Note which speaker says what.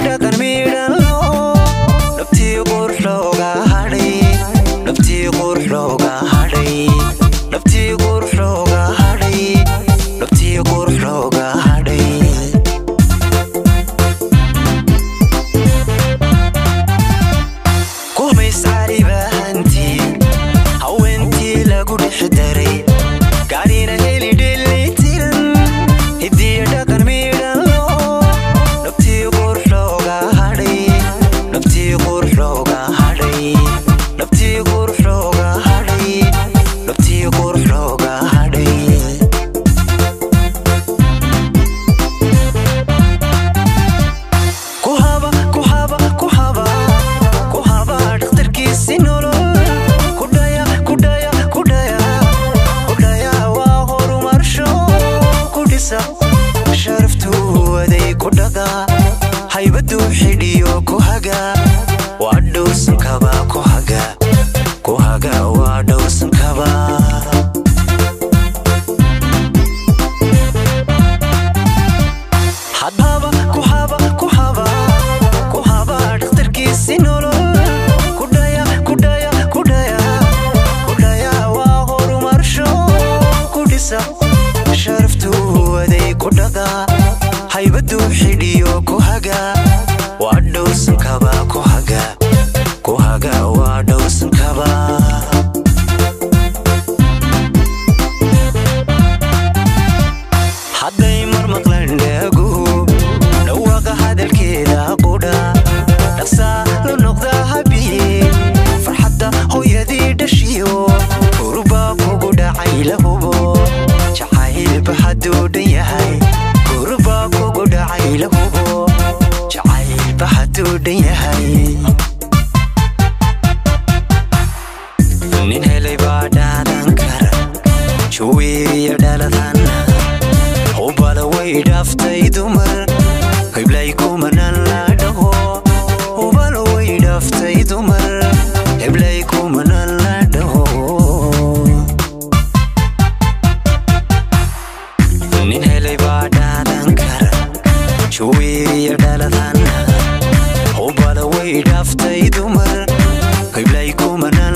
Speaker 1: dhaqan miidhan loo naftii qurux looga hadhay naftii qurux looga hadhay naftii qurux looga hadhay naftii qurux looga hadhay kumays caribahantii haweentii lagu dhex daray gaarina heli dheelitiran hidiya dhaqan miidhan loo naftii qurux looga hadhay naftii qurux looga hadhay naftii qurux looga hadhay naftii qurux looga hadhay kuhaba kuhaba kuhaba kuhaba dhakhtarkiisi nolol kudhaya kudhaya kudhaya kudhaya waa horumarsho kudhisa sharaftu waday kudhaga haybadu xidhiyo kuhaga waa dhowrsankaba kuhaga kuhaga waa dhowrsankaba hadaba kuhaba kuhaba kuhaba dhakhtarkiisi nolol kudhaya kudhaya kudhaya kudhaya waa horumarsho kudhisa sharaftu waday kudhaga haybadu xidhiyo kuhaga waa dhowrsankaba kuhaga kuhaga waa dhowrsankaba hadday mar maqlan dhaaguhu dhawaaqa hadalkeeda qudha dhaqsaa la noqda habiye farxadda hooyadii dhashiyo kurubaa kugu dhacay la hubo jacaylba hadduu dhan yahay kurubaa kugu dhacay la hubo jacaylba hadduu dhan yahay nin helay baa dhaadan kara juweeriya dhaladan hubala way dhaaftay dumar hiblay kumanan la dhaho hubala way dhaaftay dumar hiblay kumanan la dhaho nin helay baa dhaadan kara juweeriya dhaladan hubala way dhaaftay dumar hiblay kumanan